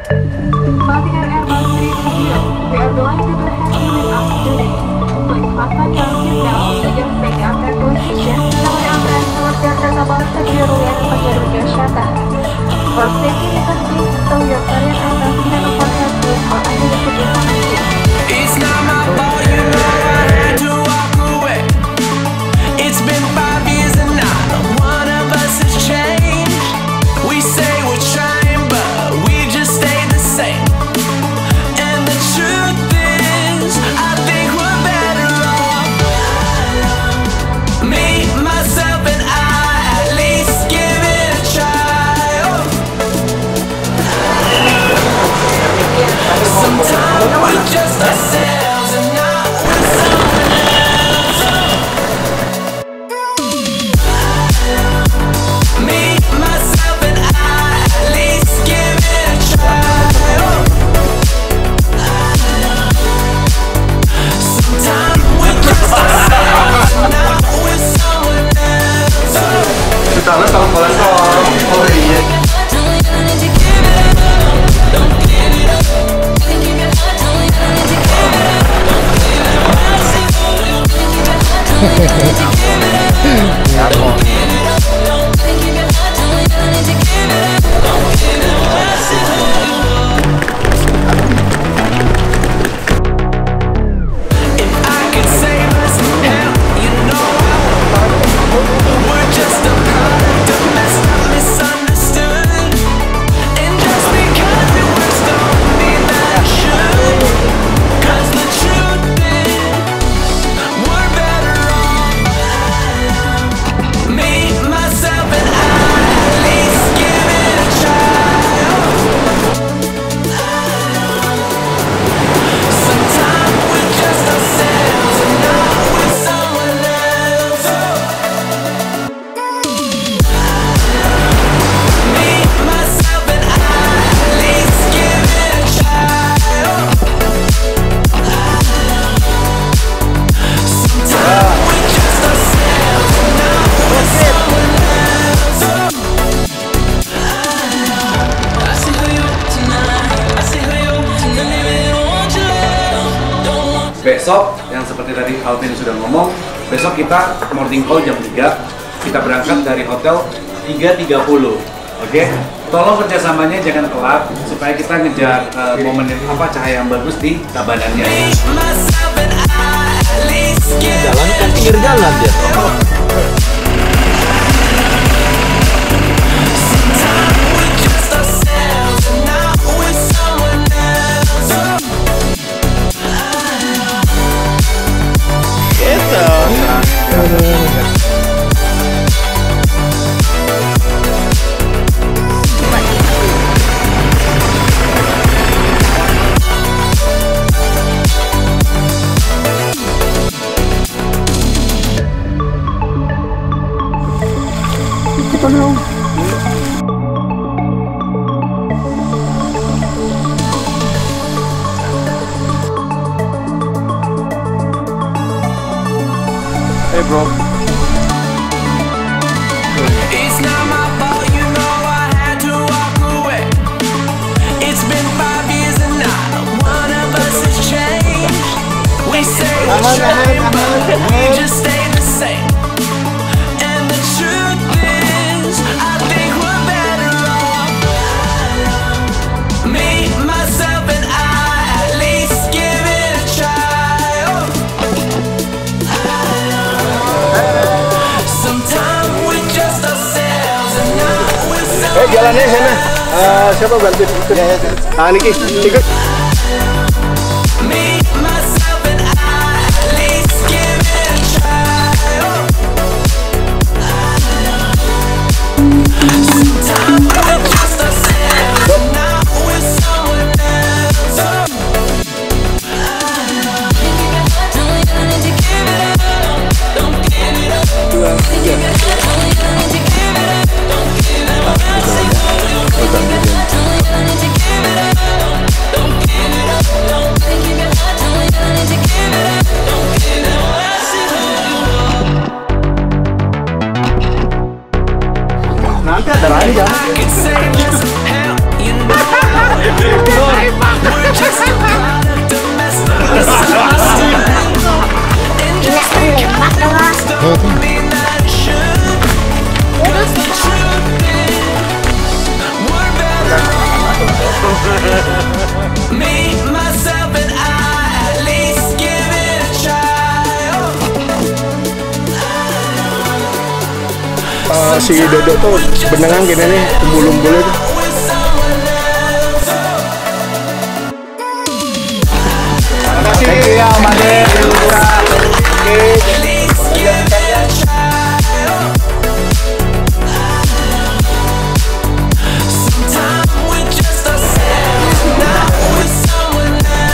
Bobby and Emma three here. We are going to do heavy up today. Please fasten your seatbelt, adjust back after position, kemudian kemudian terbang secure and penjaga kesehatan. For safety reasons, please stow your carry items in an overhead bin or under the seat information. It's not my fault, you know I had to walk away. It's been 5 years and not one of us has changed. We say we're trying, but we just stay the same. And the truth is, I think we're better off. Me, myself, and I, at least give it a try. Sometimes we're just ourselves and not with someone else. Me, myself, and I, at least give it a try. Sometimes we're just ourselves and not with someone else. Kita tahu kolesterol. Oh iya. If I could save us, hell, you know I would. We're just a product of messed up, misunderstood. And just because it works don't mean that it should. 'Cause the truth is, we're better off. Me, myself, and I, at least give it a try. Sometimes we're just ourselves and not with someone else. Me, myself, and I, at least give it a try. Sometimes we're just ourselves and not with someone else. I see who you are tonight. I see who you are tonight. Maybe they don't want your love. Don't want. Besok, yang seperti tadi Alvin sudah ngomong, besok kita morning call jam 3. Kita berangkat dari hotel 3.30. Oke? Tolong kerjasamanya jangan telat supaya kita ngejar momen cahaya yang bagus di Tabanannya. Me, myself, and I, at least give Jalan kan pinggir jalan dia. Sometimes we're just ourselves and not with someone else. Gitu. Hey bro. It's not my fault, you know I had to walk away. It's been 5 years and not one of us has changed. We say we're trying, but we just stay the same. And the truth is, I think we're better off. Me, myself, and I, at least give it a try. Sometimes we're just ourselves and not with someone Jalannya sana. Siapa bantu itu? Ah, Niki, ikut. Me, myself, and I, at least give it a try. Sometimes we're just ourselves and not with someone else. Don't give it up. Don't give it up. Don't give it up. Me, myself, and I, at least give it a try. Si Dodo tuh benengan gini nih, umbul-umbulnya tuh. With someone else. Thank you ya, Om Ade. At least give it a try. Sometimes we're just ourselves, not with someone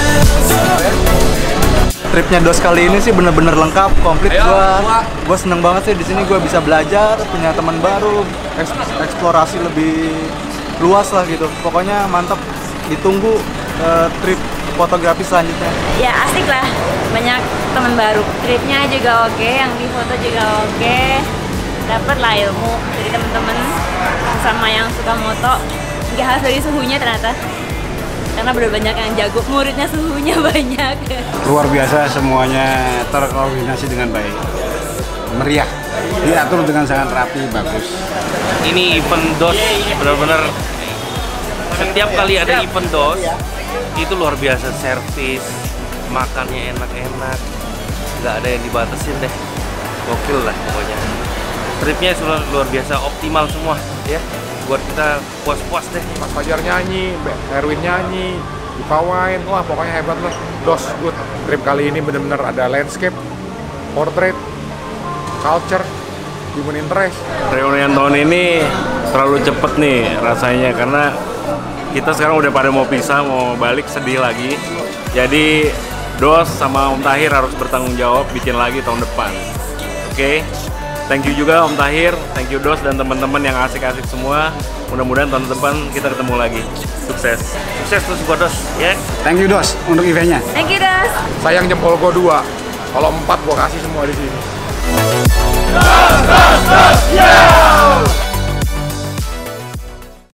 else. Tripnya Dos kali ini sih bener-bener lengkap, komplit. Gua seneng banget sih di sini. Gua bisa belajar, punya teman baru, eksplorasi lebih luas lah gitu. Pokoknya mantap. Ditunggu trip fotografi selanjutnya. Ya asik lah, banyak teman baru. Tripnya juga oke, yang di foto juga oke. Dapat lah ilmu dari teman-teman sama yang suka moto. Nggak harus dari suhunya ternyata, karena bener banyak yang jago, muridnya suhunya banyak. Luar biasa, semuanya terkoordinasi dengan baik, meriah, diatur dengan sangat rapi, bagus. Ini event DOS benar-benar setiap kali ada event DOS itu luar biasa, servis makannya enak-enak, nggak ada yang dibatasin deh, gokil lah pokoknya. Tripnya luar biasa, optimal semua ya, buat kita puas-puas deh. Mas Fajar nyanyi, Erwin nyanyi, Dipawain, wah pokoknya hebat lah. DOS good. Trip kali ini benar-benar ada landscape, portrait, culture, human interest. Reunian tahun ini terlalu cepet nih rasanya, karena kita sekarang udah pada mau pisah, mau balik, sedih lagi. Jadi DOS sama Om Tahir harus bertanggung jawab bikin lagi tahun depan. Oke? Thank you juga Om Tahir, thank you DOS dan teman-teman yang asik-asik semua. Mudah-mudahan tahun depan kita ketemu lagi. Sukses. Sukses terus buat DOS, ya. Thank you DOS untuk eventnya. Thank you Dos. Sayang jempol gua 2. Kalau 4 gua kasih semua di sini. DOS, DOS, DOS, yeah!